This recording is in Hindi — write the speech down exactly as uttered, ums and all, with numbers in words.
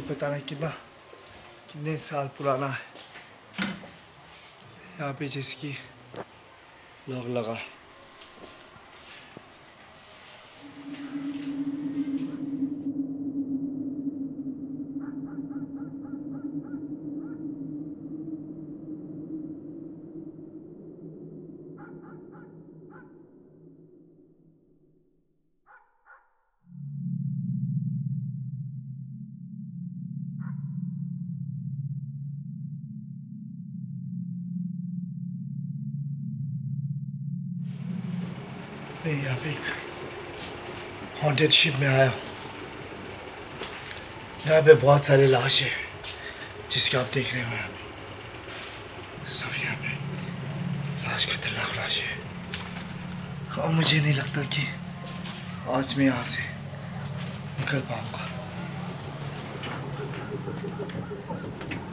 पता नहीं कितना कितने साल पुराना है। यहाँ पे जैसे कि लॉक लगा। मैं यहाँ पे एक हॉन्टेड शिप में आया हूँ। यहाँ पे बहुत सारे लाश है जिसके आप देख रहे हो। यहाँ पे सब यहाँ पे लाश, खतरनाक लाश है। और मुझे नहीं लगता कि आज मैं यहाँ से निकल पाऊँगा।